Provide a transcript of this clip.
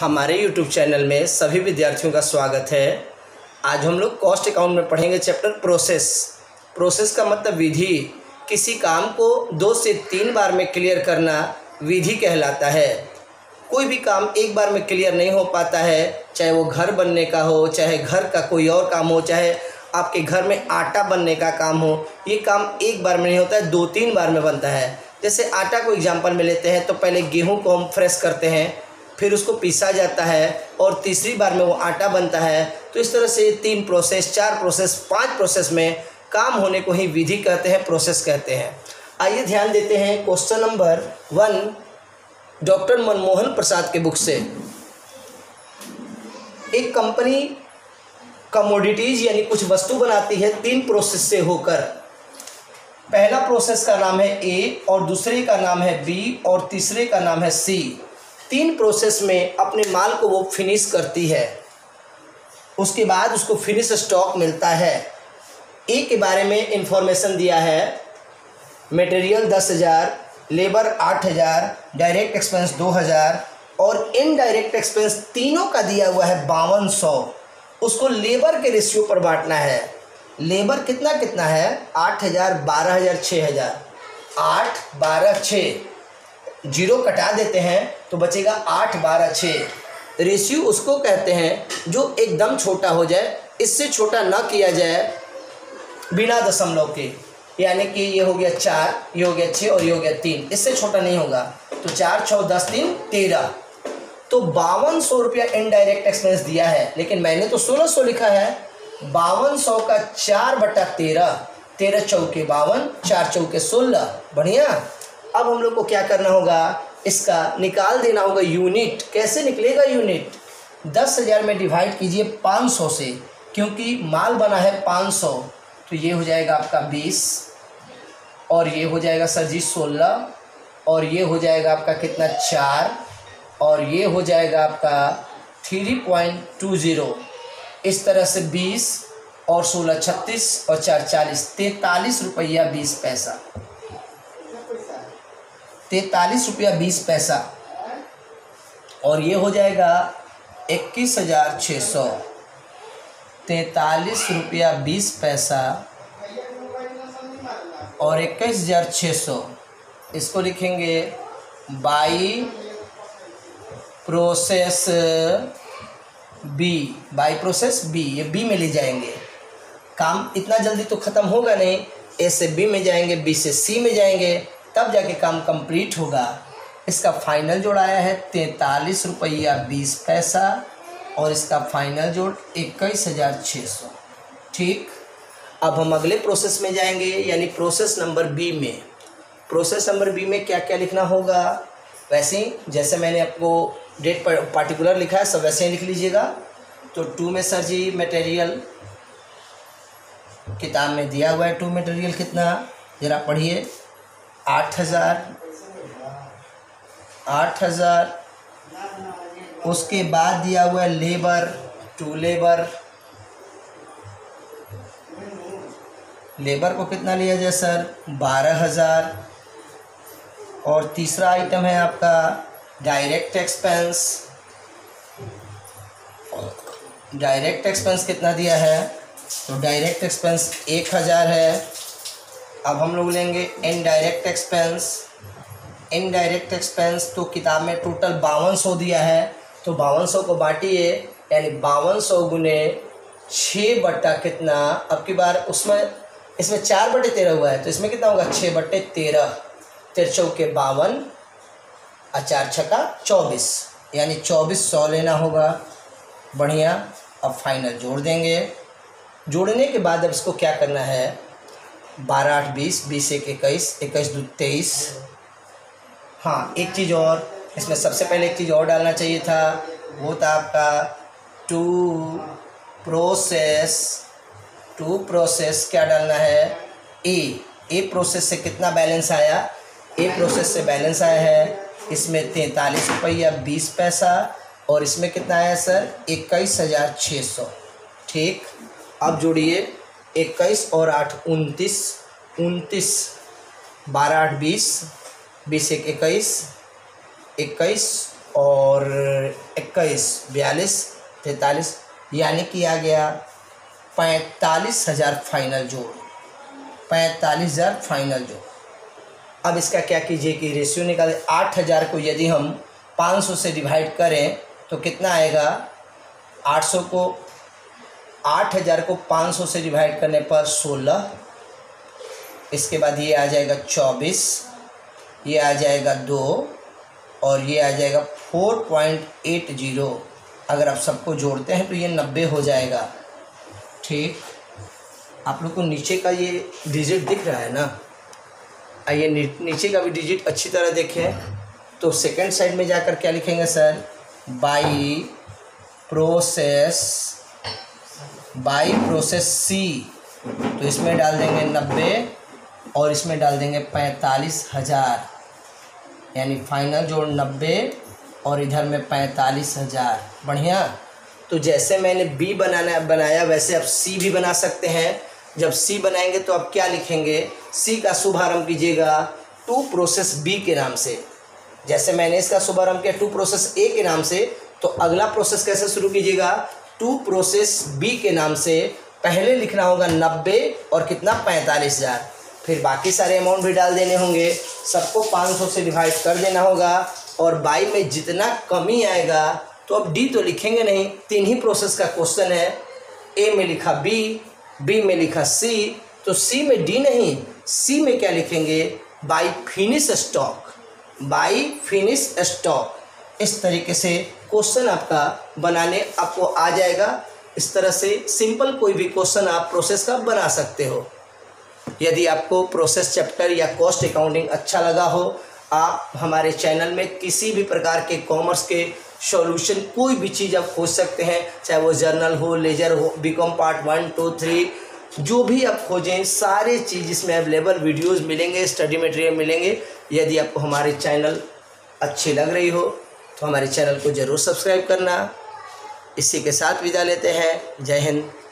हमारे YouTube channel में सभी विद्यार्थियों का स्वागत है। आज हम लोग कॉस्ट अकाउंट में पढ़ेंगे चैप्टर प्रोसेस। प्रोसेस का मतलब विधि। किसी काम को 2 से 3 बार में क्लियर करना विधि कहलाता है। कोई भी काम एक बार में क्लियर नहीं हो पाता है, चाहे वो घर बनने का हो, चाहे घर का कोई और काम हो, चाहे आपके घर में आटा बनने का काम हो। ये काम एक बार में नहीं होता है, 2-3 बार में बनता है। जैसे आटा को एग्जाम्पल में लेते हैं तो पहले गेहूं को हम फ्रेश करते हैं, फिर उसको पीसा जाता है और तीसरी बार में वो आटा बनता है। तो इस तरह से 3 प्रोसेस, 4 प्रोसेस, 5 प्रोसेस में काम होने को ही विधि कहते हैं, प्रोसेस कहते हैं। आइए ध्यान देते हैं question number 1 doctor Manmohan Prasad के बुक से। एक कंपनी कमोडिटीज यानी कुछ वस्तु बनाती है 3 प्रोसेस से होकर। पहला प्रोसेस का नाम है ए और दूसरे का नाम है बी और तीसरे का नाम है सी। 3 प्रोसेस में अपने माल को वो फिनिश करती है, उसके बाद उसको फिनिश स्टॉक मिलता है। ए के बारे में इंफॉर्मेशन दिया है, मटेरियल 10,000, लेबर 8,000, डायरेक्ट एक्सपेंस 2,000 और इनडायरेक्ट एक्सपेंस तीनों का दिया हुआ है 5200। उसको लेबर के रेशियो पर बांटना है। लेबर कितना कितना है? 8,000, 12,000, 6,000। 8, 12, 6 जीरो कटा देते हैं तो बचेगा 8, 12, 6। रेशियो उसको कहते हैं जो एकदम छोटा हो जाए, इससे छोटा ना किया जाए बिना दशमलव के। यानी कि ये हो गया 4, ये हो गया 6 और ये हो गया 3, इससे छोटा नहीं होगा। तो 4, 6, 10, 3, 13। तो 5200 रुपया इनडायरेक्ट एक्सपेंस दिया है, लेकिन मैंने तो 1600 लिखा है। 5200 का 4/13, 13 चौके 52, 4 चौके 16। बढ़िया। अब हम लोग को क्या करना होगा? इसका निकाल देना होगा यूनिट। कैसे निकलेगा यूनिट? 10,000 में डिवाइड कीजिए 500 से, क्योंकि माल बना है 500। तो ये हो जाएगा आपका 20 और ये हो जाएगा सर जी 16 और ये हो जाएगा आपका कितना 4 और ये हो जाएगा आपका 3.20। इस तरह से 20 और 16 36 और 4 40, 43 रुपया 20 पैसा। 43 रुपया 20 पैसा और ये हो जाएगा 21,600। 43 रुपया 20 पैसा और 21,600। इसको लिखेंगे by process B. By process B, ये बी में ले जाएंगे। काम इतना जल्दी तो ख़त्म होगा नहीं। ए से बी में जाएंगे, बी से सी में जाएंगे, तब जाके काम कंप्लीट होगा। इसका फाइनल जोड़ आया है 43 रुपया 20 पैसा और इसका फाइनल जोड़ 21,600। ठीक। अब हम अगले प्रोसेस में जाएंगे, यानी प्रोसेस नंबर बी में। प्रोसेस नंबर बी में क्या क्या लिखना होगा? वैसे ही जैसे मैंने आपको डेट पर पार्टिकुलर लिखा है, सब वैसे ही लिख लीजिएगा। तो 2 में सर जी मटेरियल किताब में दिया हुआ है। 2 मटेरियल कितना, ज़रा पढ़िए। 8,000। उसके बाद दिया हुआ है लेबर, 2 लेबर। लेबर को कितना लिया जाए सर? 12,000। और तीसरा आइटम है आपका डायरेक्ट एक्सपेंस। डायरेक्ट एक्सपेंस कितना दिया है? तो डायरेक्ट एक्सपेंस 1,000 है। अब हम लोग लेंगे इनडायरेक्ट एक्सपेंस। इनडायरेक्ट एक्सपेंस तो किताब में टोटल 5200 दिया है, तो 5200 को बांटिए, यानी 5200 गुने 6 बट्टा कितना, अब की बार उसमें इसमें 4/13 हुआ है, तो इसमें कितना होगा 6/13। 13 चौके 52 और 4 छक्का 24, यानी 2400 लेना होगा। बढ़िया। अब फाइनल जोड़ देंगे। जोड़ने के बाद अब इसको क्या करना है? 12, 8, 20, 20, 1, 21, 21, 2, 23। हाँ, एक चीज़ और इसमें सबसे पहले एक चीज़ और डालना चाहिए था, वो था आपका टू प्रोसेस क्या डालना है? ए प्रोसेस से कितना बैलेंस आया? ए प्रोसेस से बैलेंस आया है इसमें 43 रुपया 20 पैसा और इसमें कितना आया सर? 21,600। ठीक। अब जोड़िए 21 और 8 29, 12, 8, 20, 20, 1, 21, 21 और 21, 42, 43, यानी कि आ गया 45,000 फाइनल जोड़, 45,000 फाइनल जोड़। अब इसका क्या कीजिए कि रेशियो निकालें। 8,000 को यदि हम 500 से डिवाइड करें तो कितना आएगा, 8,000 को 500 से डिवाइड करने पर 16, इसके बाद ये आ जाएगा 24, ये आ जाएगा 2 और ये आ जाएगा 4.80। अगर आप सबको जोड़ते हैं तो ये 90 हो जाएगा। ठीक, आप लोग को नीचे का ये डिजिट दिख रहा है ना, आइए नीचे का भी डिजिट अच्छी तरह देखें। तो सेकंड साइड में जाकर क्या लिखेंगे सर, बाई प्रोसेस सी, तो इसमें डाल देंगे 90 और इसमें डाल देंगे 45,000, यानी फाइनल जोड़ 90 और इधर में 45,000। बढ़िया। तो जैसे मैंने बी बनाया वैसे आप सी भी बना सकते हैं। जब सी बनाएंगे तो आप क्या लिखेंगे, सी का शुभारंभ कीजिएगा टू प्रोसेस बी के नाम से। जैसे मैंने इसका शुभारंभ किया टू प्रोसेस ए के नाम से, तो अगला प्रोसेस कैसे शुरू कीजिएगा, टू प्रोसेस बी के नाम से। पहले लिखना होगा 90 और कितना 45,000, फिर बाकी सारे अमाउंट भी डाल देने होंगे, सबको 500 से डिवाइड कर देना होगा और बाई में जितना कमी आएगा, तो अब डी तो लिखेंगे नहीं, 3 ही प्रोसेस का क्वेश्चन है। ए में लिखा बी, बी में लिखा सी, तो सी में डी नहीं, सी में क्या लिखेंगे, by finish stock, by finish stock. इस तरीके से क्वेश्चन आपका बनाने आपको आ जाएगा। इस तरह से सिंपल कोई भी क्वेश्चन आप प्रोसेस का बना सकते हो। यदि आपको प्रोसेस चैप्टर या कॉस्ट अकाउंटिंग अच्छा लगा हो, आप हमारे चैनल में किसी भी प्रकार के कॉमर्स के सॉल्यूशन कोई भी चीज़ आप खोज सकते हैं, चाहे वो जर्नल हो, लेजर हो, बीकॉम पार्ट 1, 2, 3, जो भी आप खोजें सारे चीज़ इसमें अवेलेबल, वीडियोस मिलेंगे, स्टडी मटेरियल मिलेंगे। यदि आपको हमारे चैनल अच्छी लग रही हो तो हमारे चैनल को ज़रूर सब्सक्राइब करना। इसी के साथ विदा लेते हैं। जय हिंद।